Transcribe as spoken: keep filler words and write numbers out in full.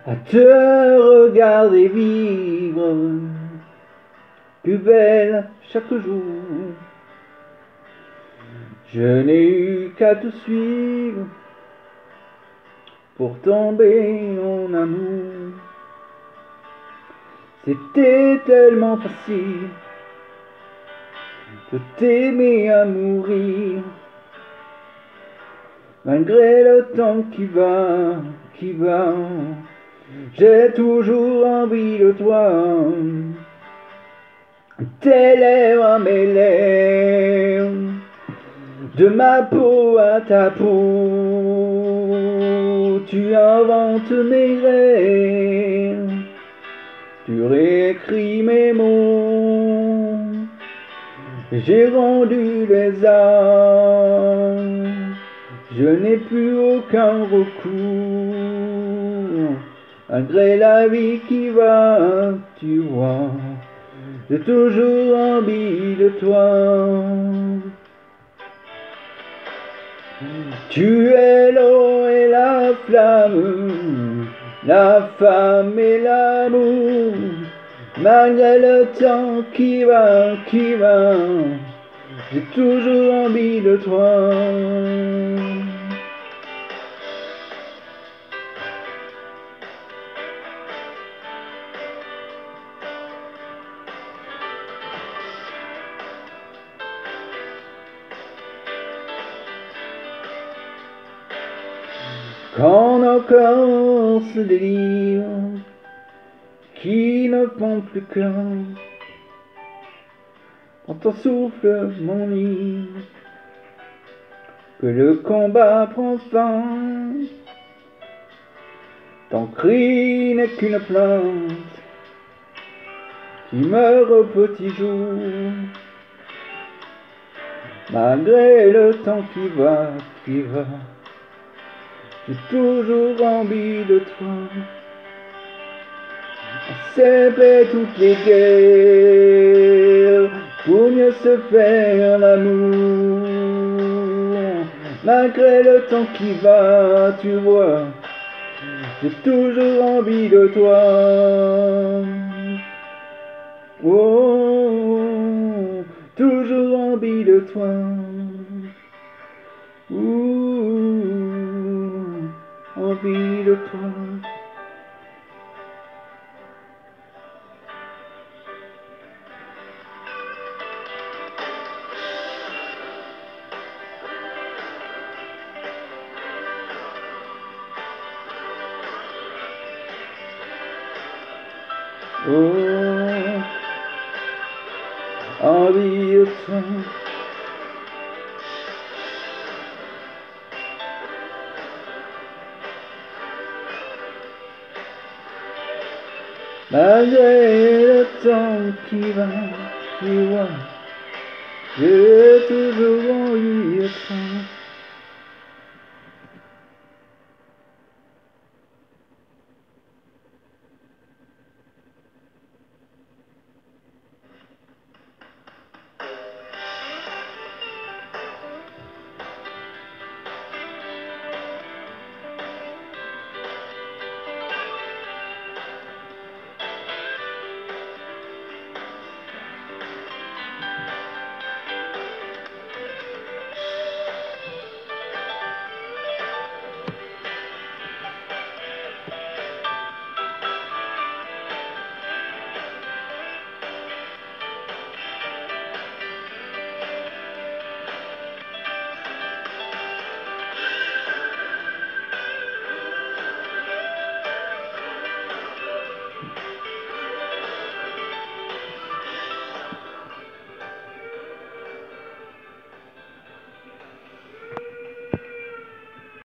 à te regarder vivre, plus belle chaque jour. Je n'ai eu qu'à te suivre pour tomber en amour. C'était tellement facile de t'aimer à mourir, malgré le temps qui va, qui va. J'ai toujours envie de toi, tes lèvres à mes lèvres, de ma peau à ta peau. Tu inventes mes rêves, tu réécris mes mots, j'ai rendu les armes, je n'ai plus aucun recours, malgré la vie qui va, tu vois, j'ai toujours envie de toi. Tu es l'eau et la flamme, la femme et l'amour, malgré le temps qui va, qui va, j'ai toujours envie de toi. Quand nos corps se délivrent, qui ne font plus qu'un, quand ton souffle m'enivre, que le combat prend fin, ton cri n'est qu'une plainte qui meurt au petit jour, malgré le temps qui va, qui va. J'ai toujours envie de toi. On s'est fait toutes les guerres pour mieux se faire l'amour. Malgré le temps qui va, tu vois, j'ai toujours envie de toi. Oh, toujours envie de toi. Ouh, envie de toi. Oh, envie de toi. Malgré le temps qui va, tu vois, j'ai toujours envie de toi.